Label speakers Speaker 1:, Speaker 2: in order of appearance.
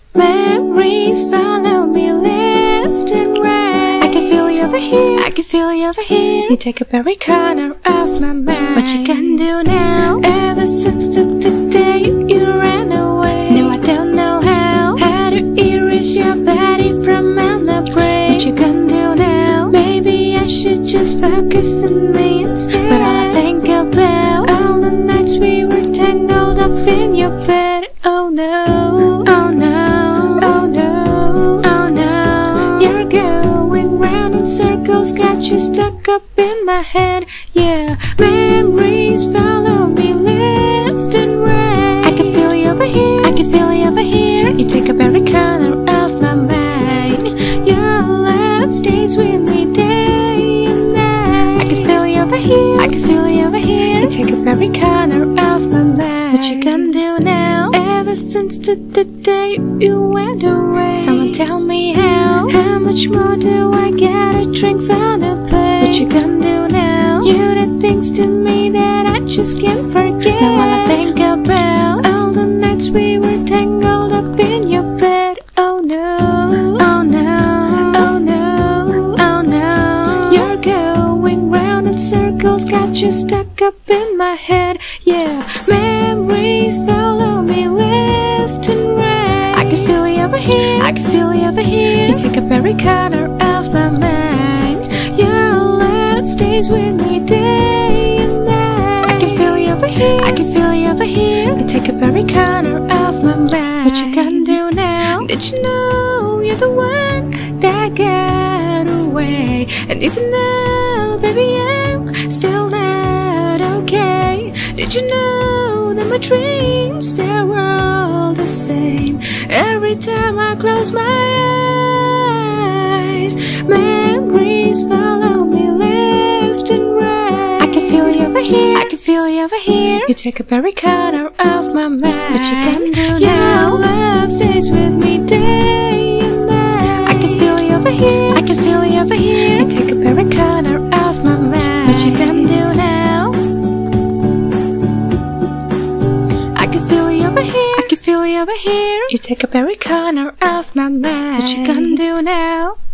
Speaker 1: Memories follow me left and right. I can feel you over here, I can feel you over here. You take up every corner of my mind. What you gonna do now? Ever since the day you ran away. No, I don't know how to erase your body from out my brain. What you gonna do now? Maybe I should just focus on me instead. But all I think about all the nights we were tangled up in your bed. Oh no, oh no, oh no, oh no. You're going round in circles, got you stuck up in my head. Yeah, memories follow me left and right. I can feel you over here, I can feel you over here. You take up every corner of my mind. Your love stays with me day and night. I can feel you over here, I can feel you over here. You take up every corner of my mind. What you gonna do now? Ever since the day you went away. Someone tell me how much more do I gotta drink for the pain? What you gonna do now? You did things to me that I just can't forget. Now all I think about all the nights we were tangled up in your bed. Oh no, oh no, oh no, oh no. You're going round in circles, got you stuck up in my head. Yeah, memories follow me left and right. I can feel you over here, I can feel you over here. You take up every corner of my mind. Your love stays with me day and night. I can feel you over here, I can feel you over here. You take up every corner of my mind. What you gonna do now? Did you know you're the one that got away? And even though, baby, I'm still not okay. Did you know that my dreams, they're all the same? Every time I close my eyes, memories follow me left and right. I can feel you over here, I can feel you over here. You take up every corner of my mind. What you gonna do now? Your love stays with me day and night. I can feel you over here, I can feel you over here. You take up every corner of my mind. What you gonna do now? I can feel you over here, I can feel you over here. You take up every corner of my mind. What you gonna do now?